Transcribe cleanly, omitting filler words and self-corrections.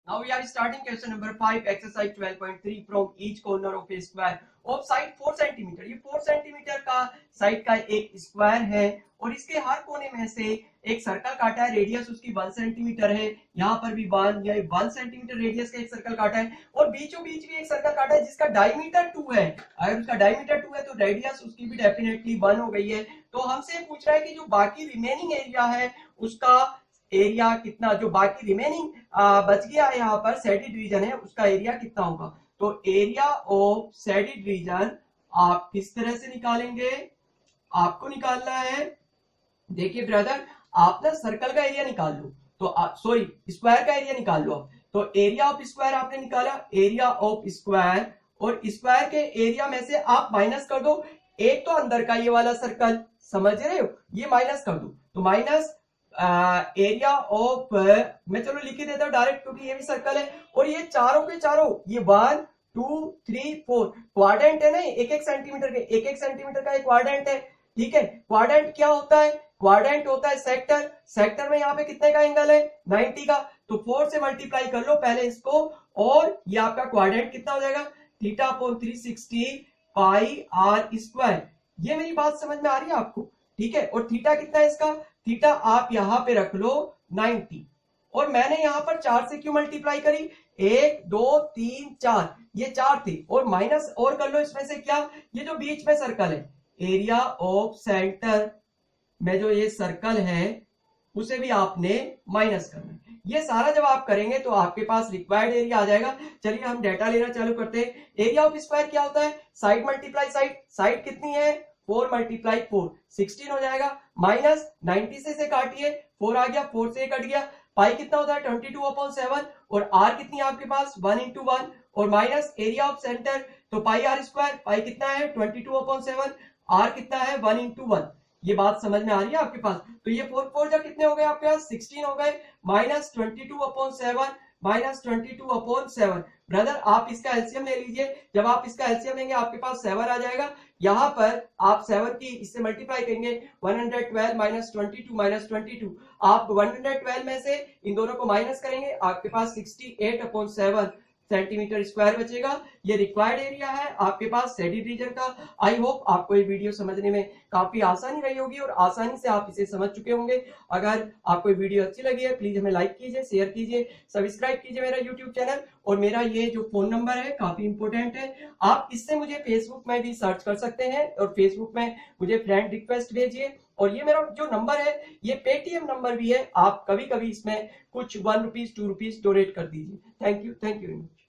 Now we are starting question number 5, exercise 12.3 from each corner of a square of side 4 centimetre. ये 4 centimetre का side का एक square है और इसके हर कोने में से एक सर्कल काटा है, रेडियस उसकी 1 सेंटीमीटर है। यहाँ पर भी 1 सेंटीमीटर रेडियस का एक सर्कल काटा है और बीचों बीच भी एक सर्कल काटा है जिसका डायमीटर 2 है। अगर उसका डायमीटर 2 है तो रेडियस उसकी भी डेफिनेटली 1 हो गई है। तो हमसे पूछ रहा है कि जो बाकी रिमेनिंग एरिया है उसका एरिया कितना, जो बाकी रिमेनिंग बच गया है यहाँ पर शेडेड रीजन है उसका एरिया कितना होगा। तो एरिया ऑफ शेडेड रीजन आप किस तरह से निकालेंगे, आपको निकालना है। देखिए ब्रदर, आप ना सर्कल का एरिया निकाल लो, तो सॉरी स्क्वायर का एरिया निकाल लो आप। तो एरिया ऑफ स्क्वायर आपने निकाला, एरिया ऑफ स्क्वायर, और स्क्वायर के एरिया में से आप माइनस कर दो एक तो अंदर का ये वाला सर्कल, समझ रहे हो, ये माइनस कर दो। तो माइनस एरिया ऑफ, मैं चलो लिख ही देता हूँ डायरेक्ट क्योंकि ये भी सर्कल है और ये चारों के चारों ये 1 2 3 4 क्वाड्रेंट है ना, एक एक सेंटीमीटर के, एक एक सेंटीमीटर का एक क्वाड्रेंट है। ठीक है, क्वाड्रेंट क्या होता है, क्वाड्रेंट होता है सेक्टर। सेक्टर में यहाँ पे कितने का एंगल है, 90 का। तो 4 से मल्टीप्लाई कर लो पहले इसको और ये आपका क्वाड्रेंट कितना हो जाएगा, theta upon 360 pi r square. ये मेरी बात समझ में आ रही है आपको, ठीक है। और थीटा कितना है इसका, थीटा आप यहां पे रख लो 90। और मैंने यहां पर 4 से क्यों मल्टीप्लाई करी, 1 2 3 4, ये 4 थे और माइनस और कर लो इसमें से क्या, ये जो बीच में सर्कल है एरिया ऑफ सेंटर में जो ये सर्कल है उसे भी आपने माइनस करना है। ये सारा जब आप करेंगे तो आपके पास रिक्वायर्ड एरिया आ जाएगा। चलिए हम डाटा लेना चालू करते हैं। एरिया ऑफ स्क्वायर क्या होता है, साइड मल्टीप्लाई साइड, साइड कितनी है 4 मल्टीप्लाई 4 16 हो जाएगा, माइनस 90 से काटिए 4 आ गया, 4 से कट गया, पाई कितना होता है 22/7 और आर कितनी है आपके पास 1 into 1 और माइनस एरिया ऑफ सेंटर, तो पाई आर स्क्वायर, पाई कितना है 22/7, आर कितना है 1 into 1। ये बात समझ में आ रही है आपके पास। तो ये 4 4 जा कितने हो गए आपके पास 16 हो गए, माइनस 22/7 माइनस 22/7। ब्रदर आप इसका एलसीएम ले लीजिए, जब आप इसका एलसीएम लेंगे आपके पास 7 आ जाएगा। यहां पर आप 7 की इससे मल्टीप्लाई करेंगे 112 माइनस 22 माइनस 22, आप 112 में से इन दोनों को माइनस करेंगे आपके पास 68/7 सेंटीमीटर स्क्वायर बचेगा। ये रिक्वायर्ड एरिया है आपके पास शेडेड रीजन का। आई होप आपको ये वीडियो समझने में काफी आसानी रही होगी और आसानी से आप इसे समझ चुके होंगे। अगर आपको ये वीडियो अच्छी लगी है प्लीज हमें लाइक कीजिए, शेयर कीजिए, सब्सक्राइब कीजिए मेरा यूट्यूब चैनल। और मेरा ये जो फोन नंबर है काफी इंपोर्टेंट है, आप इससे मुझे फेसबुक में भी सर्च कर सकते हैं और फेसबुक में मुझे फ्रेंड रिक्वेस्ट भेजिए। और ये मेरा जो नंबर है ये पेटीएम नंबर भी है, आप कभी कभी इसमें कुछ 1 रुपीज 2 रुपीज डोनेट कर दीजिए। Thank you very much.